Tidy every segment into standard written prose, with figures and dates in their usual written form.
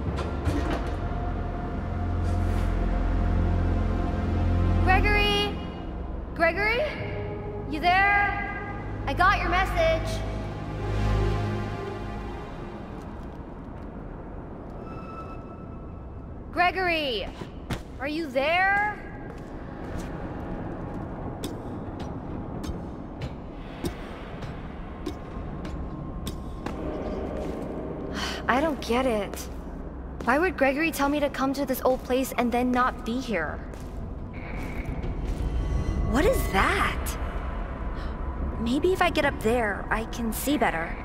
Gregory? Gregory? You there? I got your message. Gregory! Are you there? I don't get it. Why would Gregory tell me to come to this old place and then not be here? What is that? Maybe if I get up there, I can see better.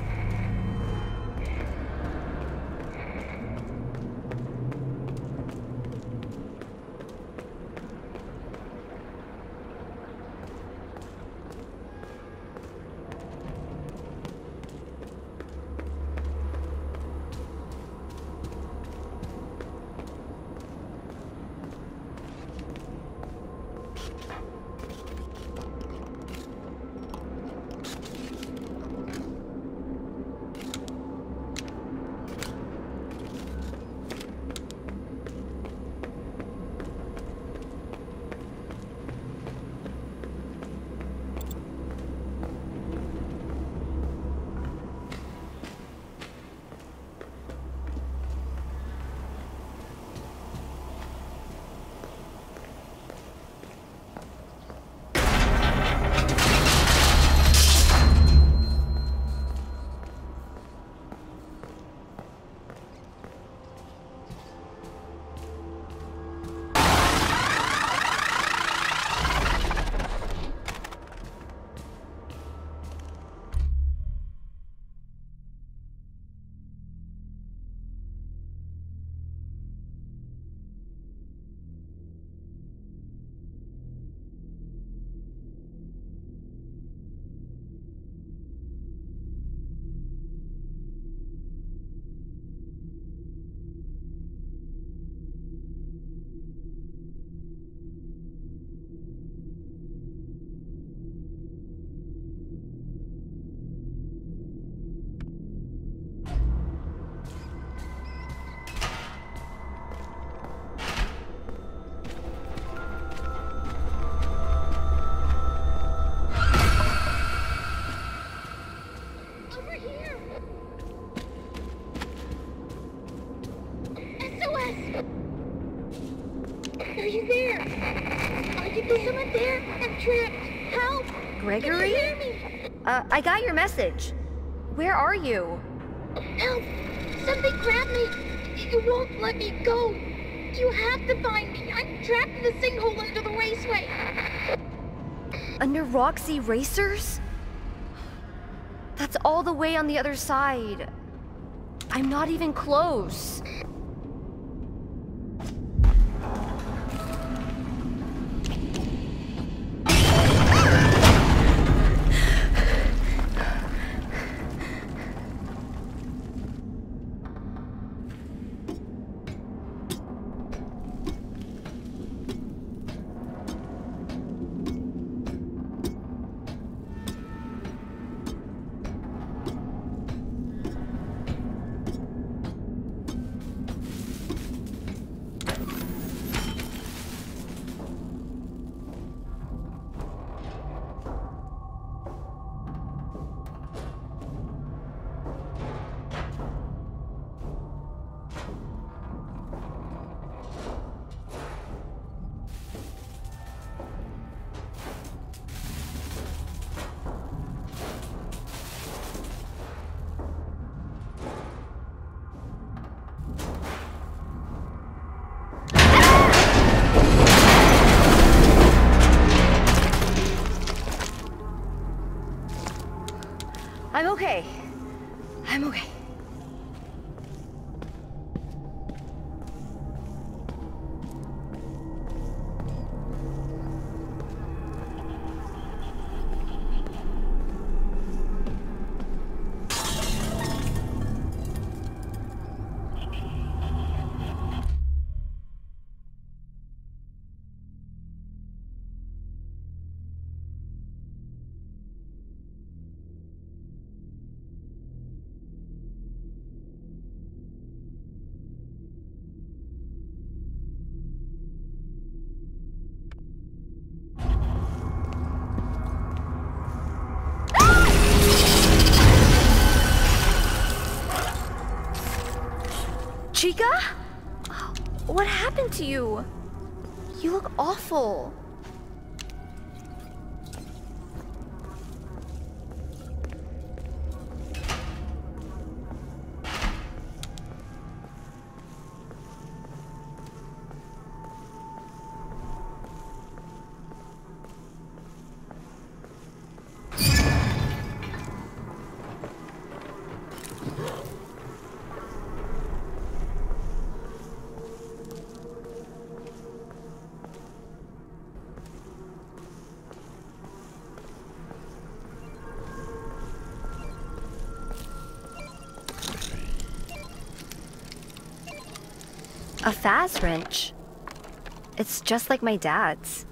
Are you there? Are you someone there? I'm trapped. Help! Gregory? Can you hear me? I got your message. Where are you? Help! Something grabbed me. It won't let me go. You have to find me. I'm trapped in the sinkhole under the raceway. Under Roxy Racers? That's all the way on the other side. I'm not even close. I'm okay. I'm okay. Chica? What happened to you? You look awful. A Faz wrench. It's just like my dad's.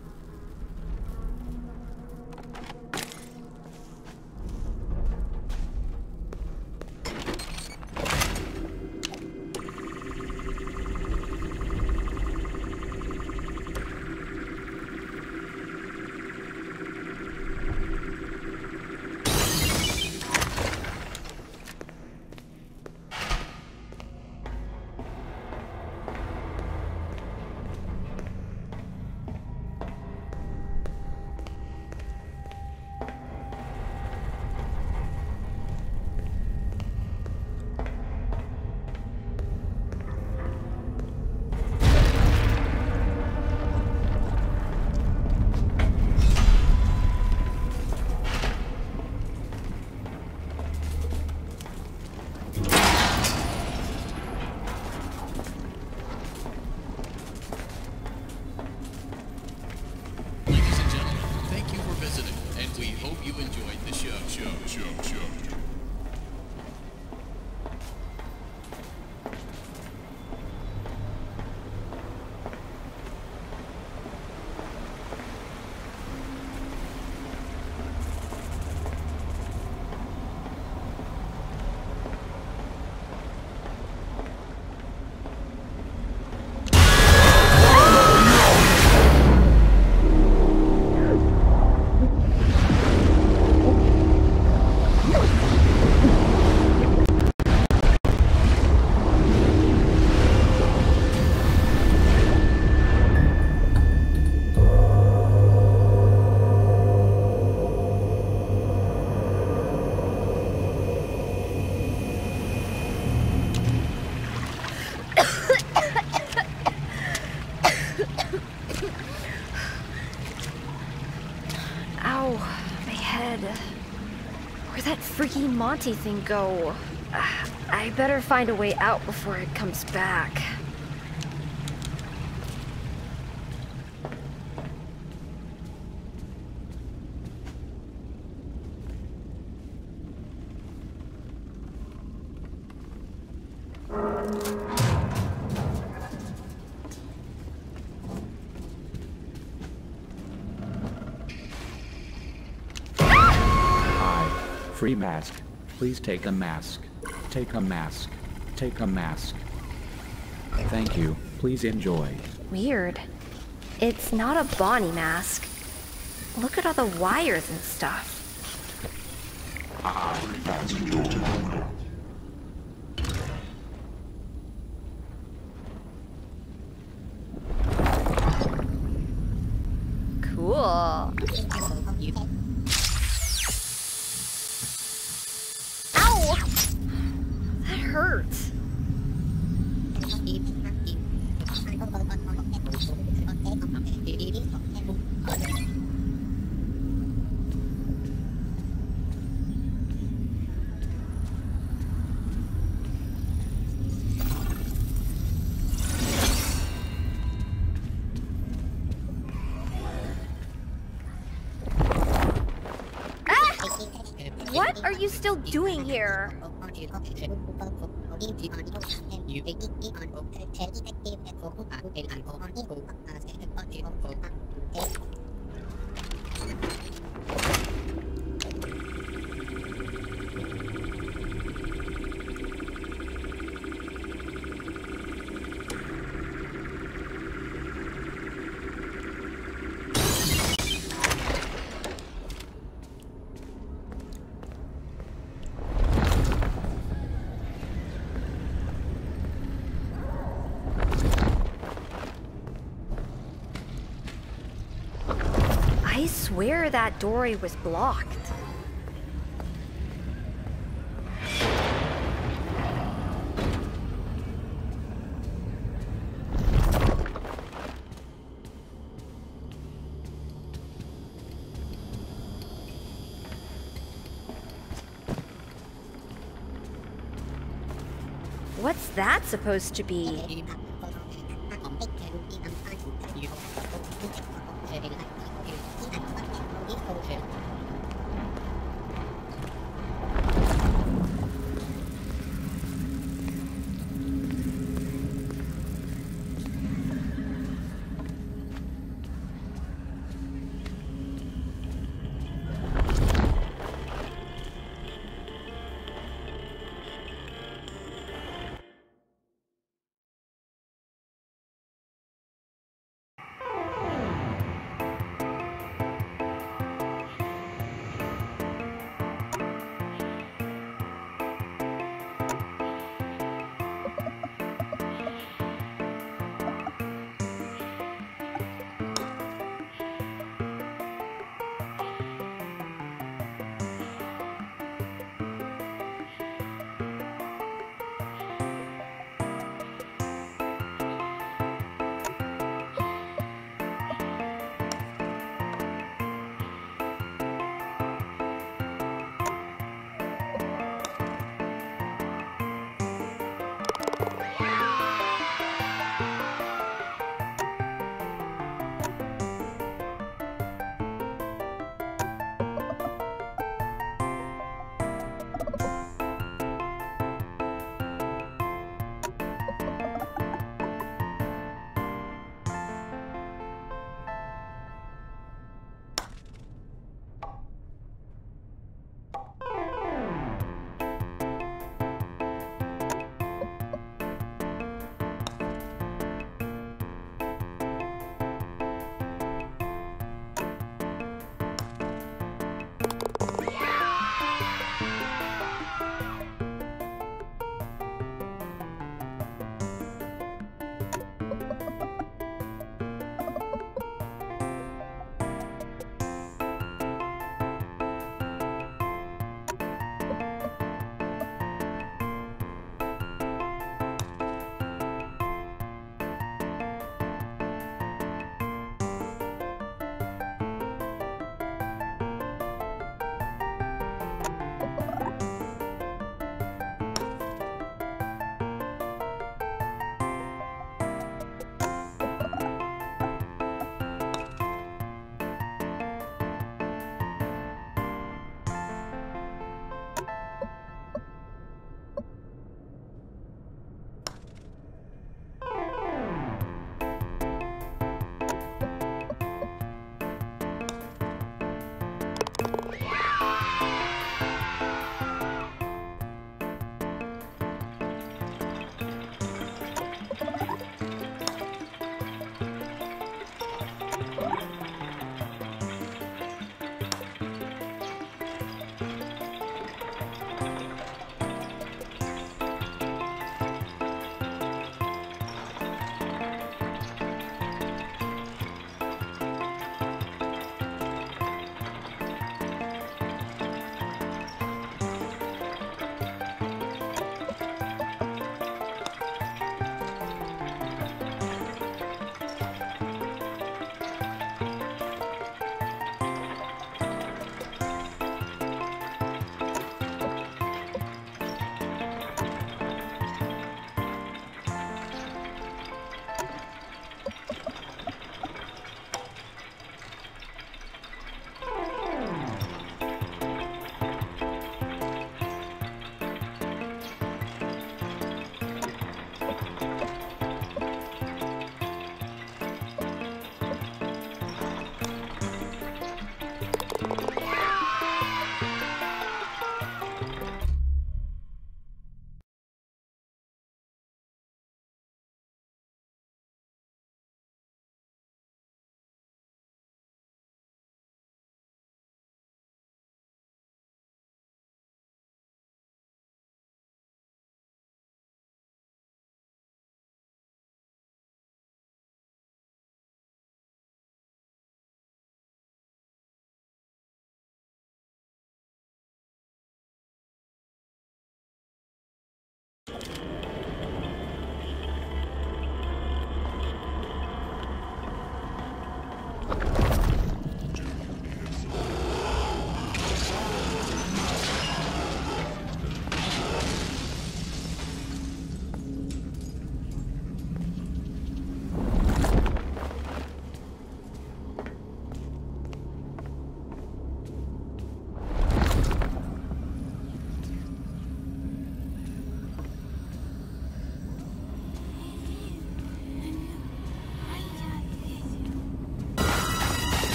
Where'd that freaky Monty thing go? I better find a way out before it comes back. Free mask. Please take a mask. Take a mask. Take a mask. Thank you. Please enjoy. Weird. It's not a Bonnie mask. Look at all the wires and stuff. Cool. Ow! That hurts. What are you still doing here? swear that doorway was blocked. What's that supposed to be?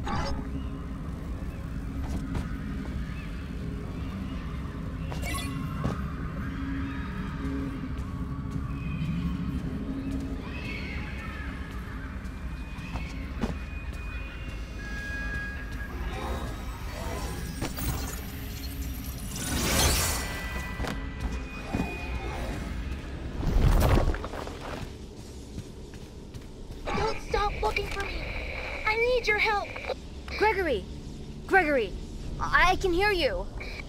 Don't stop looking for me. I need your help. Gregory! Gregory! I can hear you.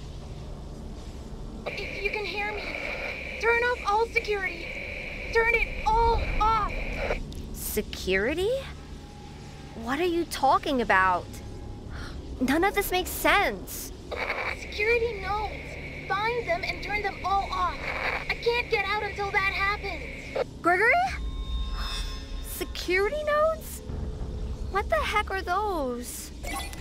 If you can hear me, turn off all security. Turn it all off. Security? What are you talking about? None of this makes sense. Security knows. Find them and turn them all off. I can't get out until that happens. Gregory? Security nodes? What the heck are those?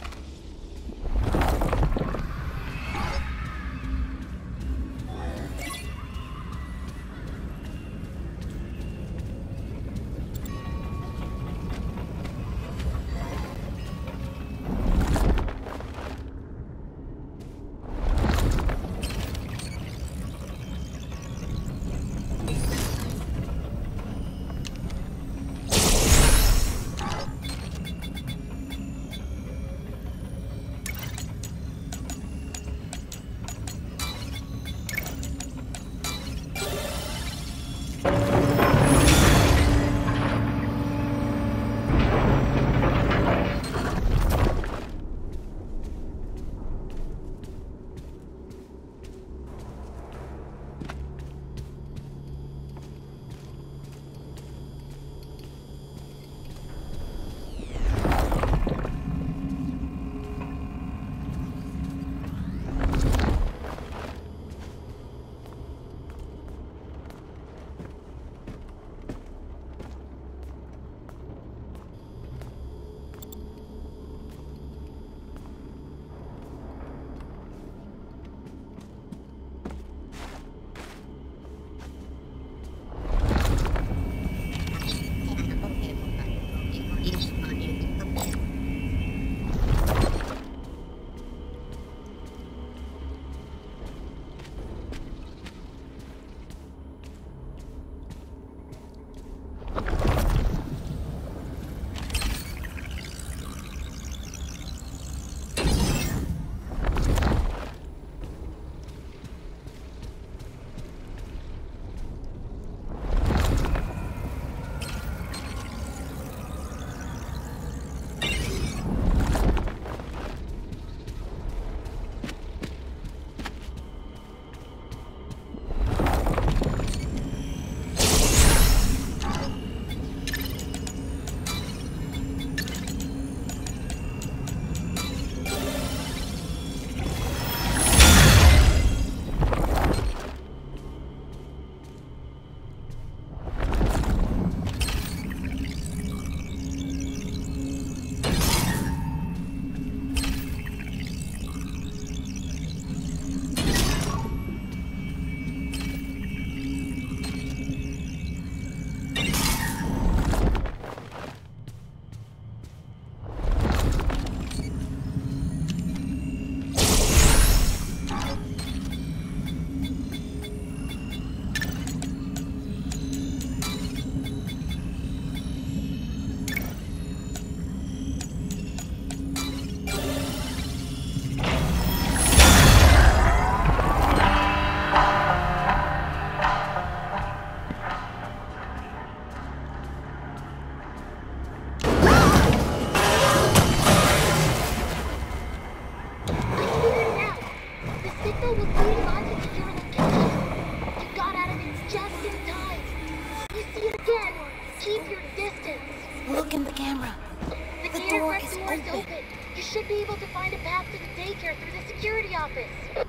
Look in the camera. The door is open. You should be able to find a path to the daycare through the security office.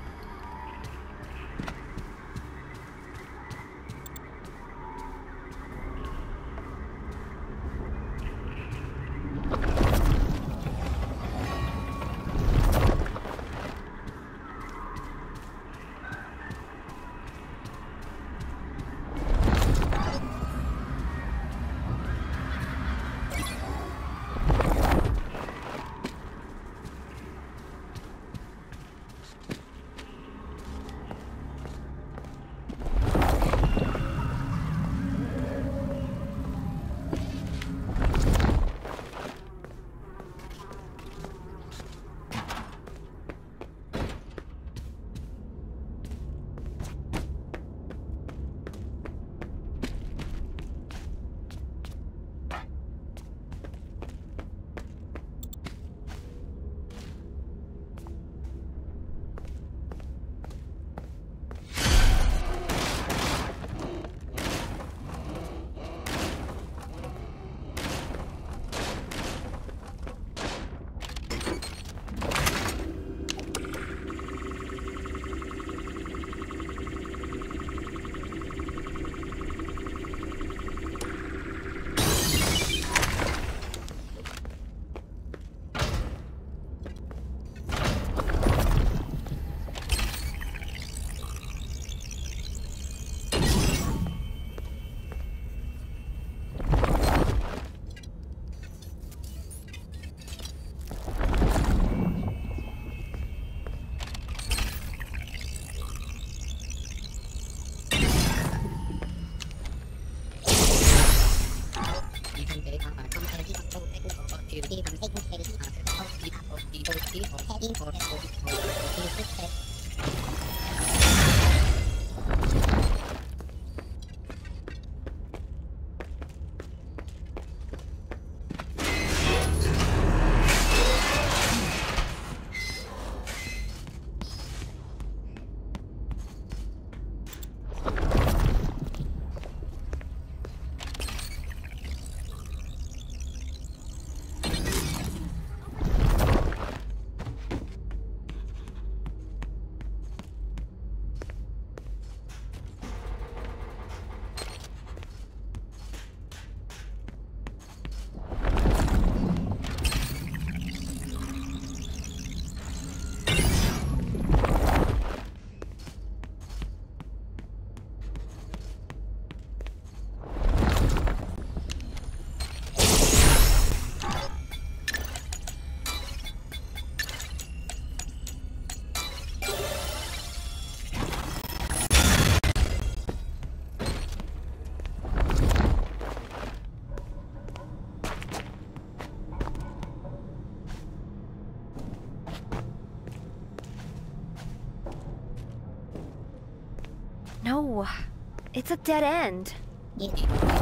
No, it's a dead end. Look!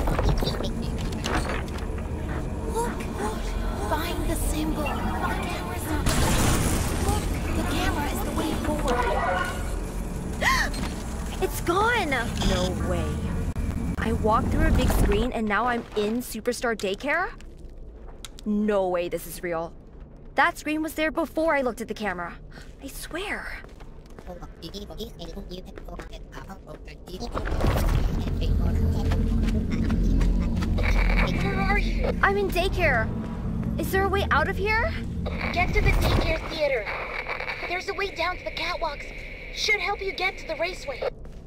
Find the symbol. The camera's not. Look, the camera is the way forward. It's gone! No way. I walked through a big screen and now I'm in Superstar Daycare? No way this is real. That screen was there before I looked at the camera. I swear. Where are you? I'm in daycare. Is there a way out of here? Get to the daycare theater. There's a way down to the catwalks. Should help you get to the raceway.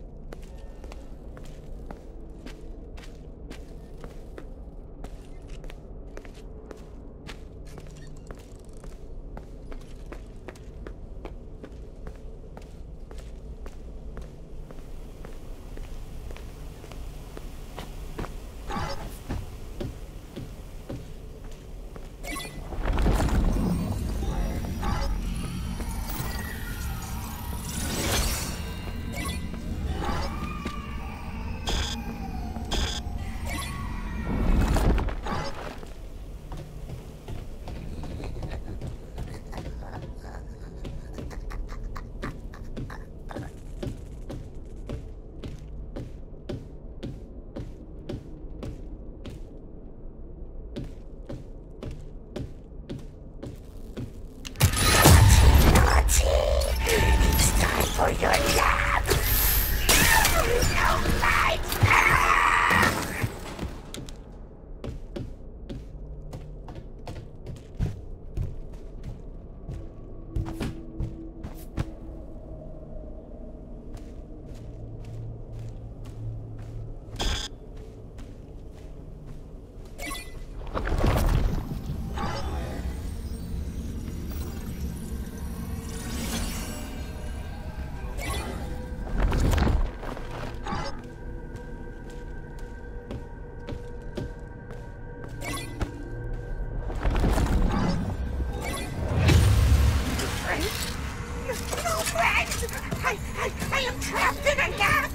I am trapped in a gap!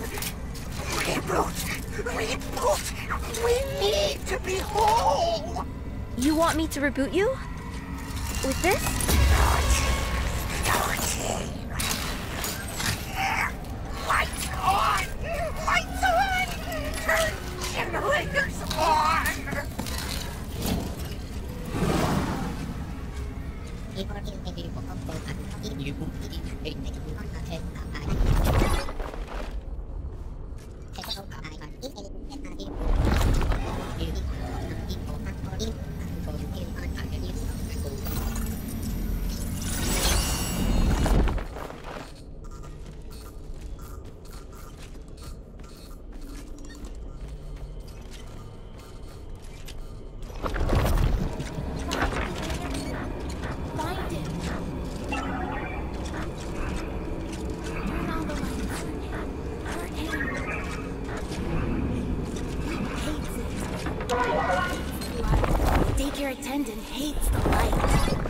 Reboot! We need to be whole! You want me to reboot you? With this? Lights on! Lights on! Turn generators on! daycare attendant hates the light.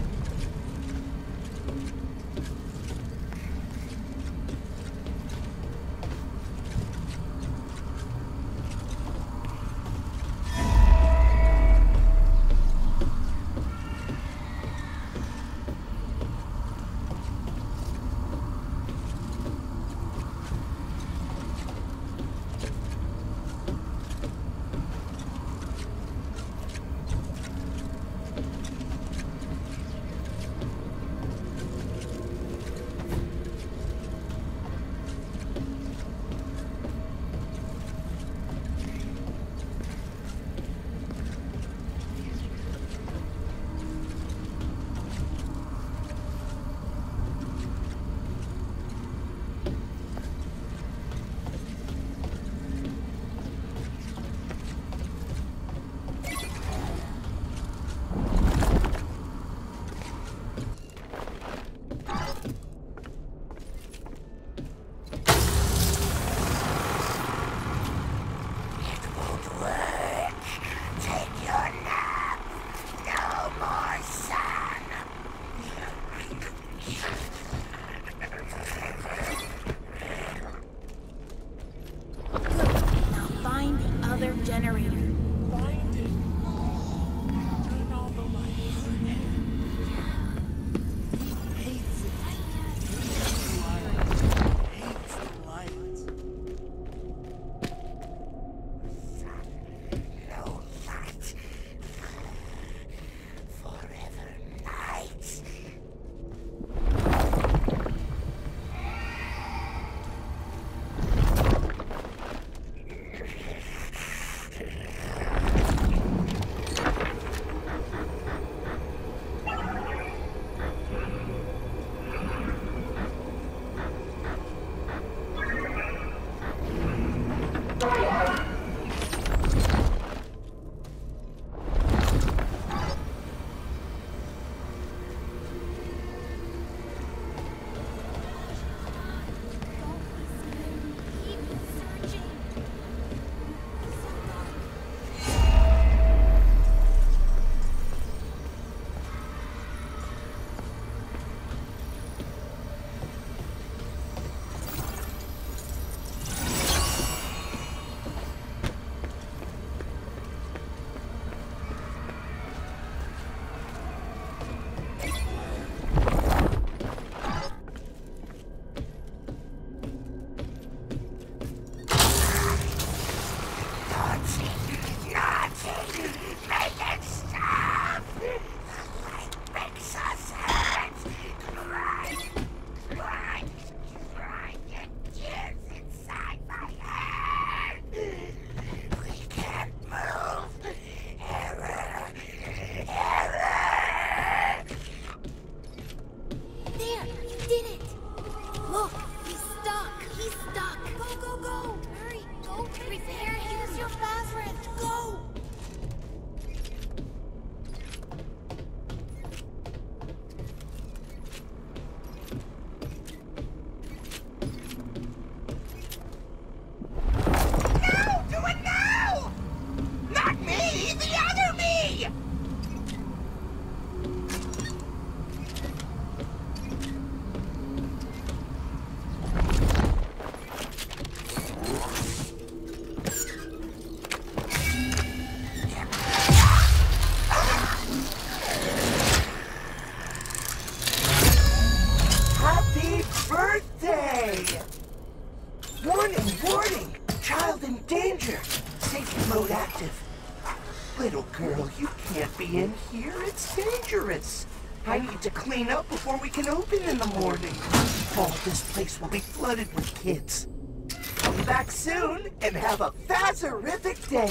In here, it's dangerous. I need to clean up before we can open in the morning. Oh, this place will be flooded with kids. Come back soon and have a phaserific day.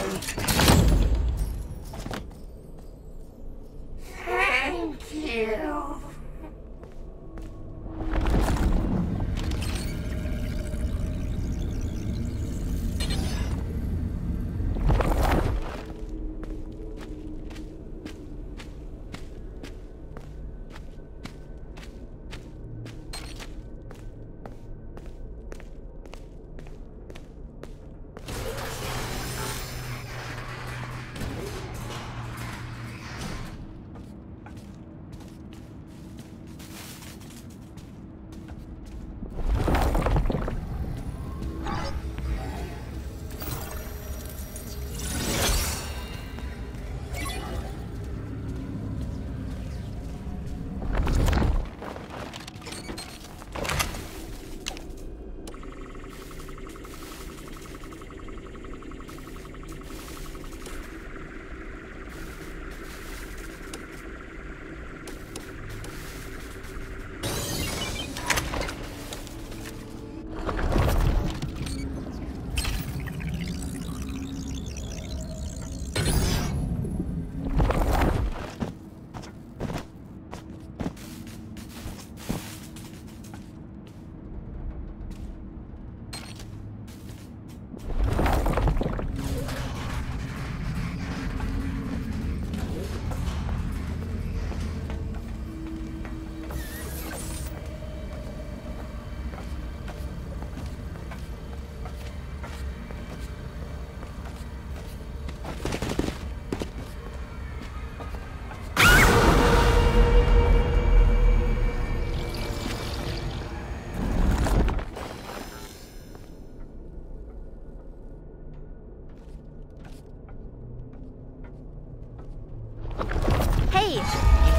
Thank you.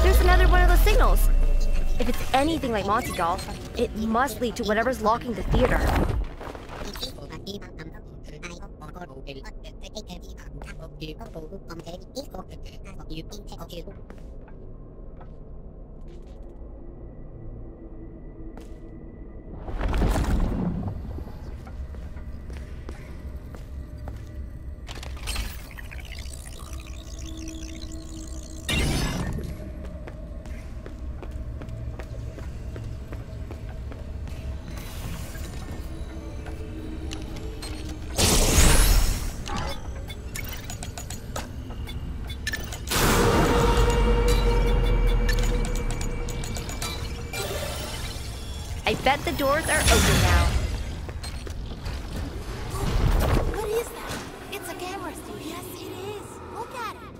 There's another one of those signals. If it's anything like Monty Doll, it must lead to whatever's locking the theater. I bet the doors are open now. What is that? It's a camera, Stu. Yes, it is. Look at it.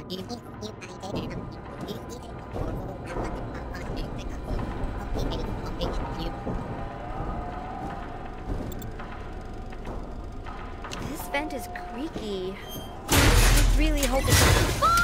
This vent is creaky. I really hope it's... Ah!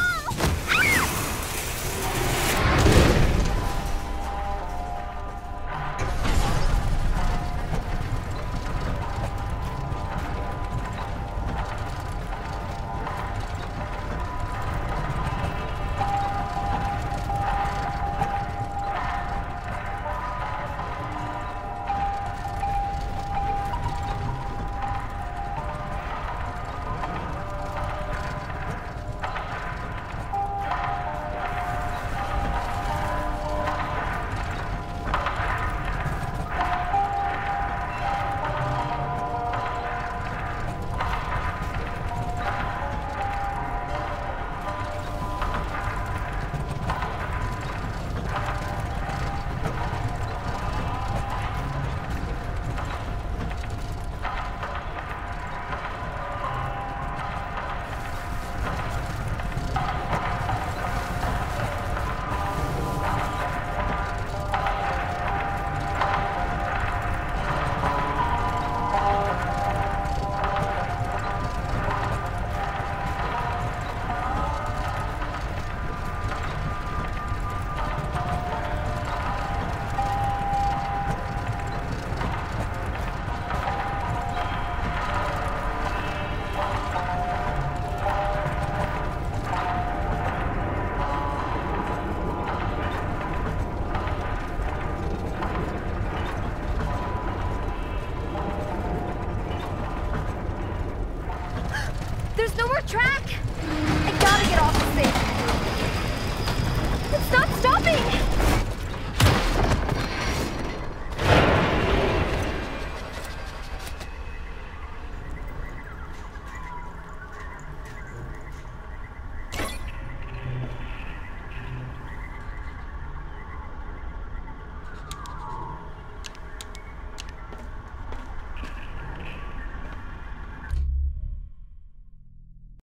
There's no more track! I gotta get off this thing! It's not stopping!